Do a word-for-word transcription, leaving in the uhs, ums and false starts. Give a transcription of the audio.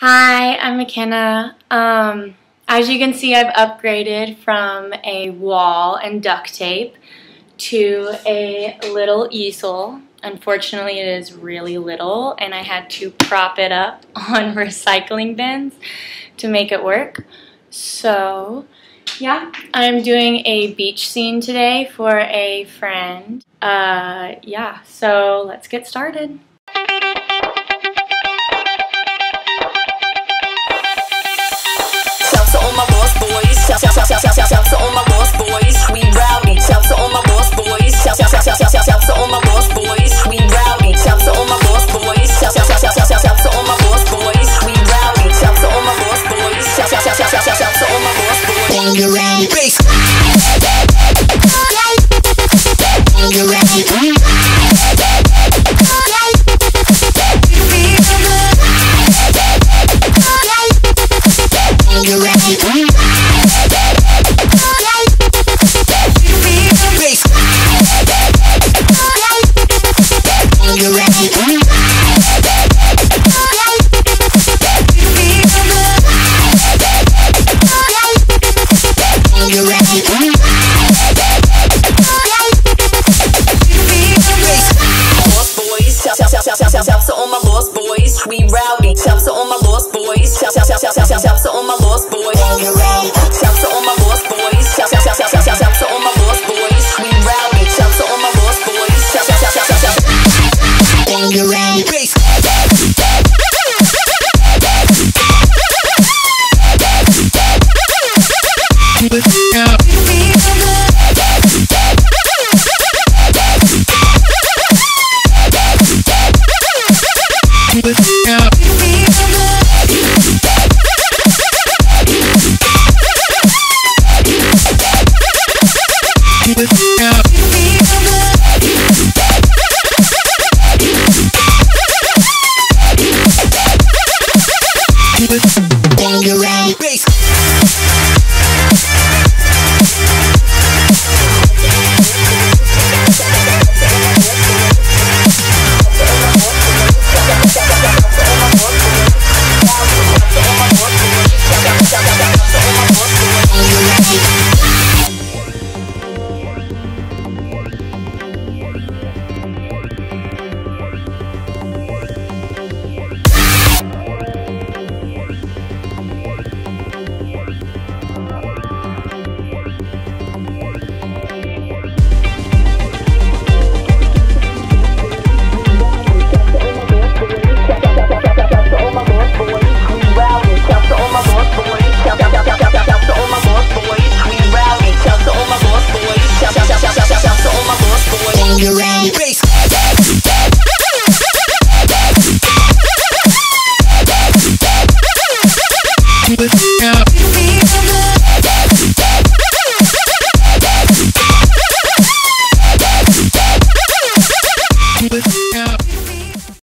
Hi, I'm McKenna. Um, as you can see, I've upgraded from a wall and duct tape to a little easel. Unfortunately, it is really little, and I had to prop it up on recycling bins to make it work. So, yeah, I'm doing a beach scene today for a friend. Uh, yeah, so let's get started. Shout to all my lost boys, shout, shout, shout, shout, shout, shout, shout to all my lost boys, we rowdy. Shout to all my lost boys, shout, shout, shout, shout, shout, shout, shout to all my lost boys, we rowdy. Shout to all my lost boys, shout, shout, shout, shout, shout, shout, shout to all my lost boys, we rowdy. Shout to all my lost boys, shout, shout, shout, shout, shout, shout, shout to all my lost boys. Bangarang, bass. Bangarang.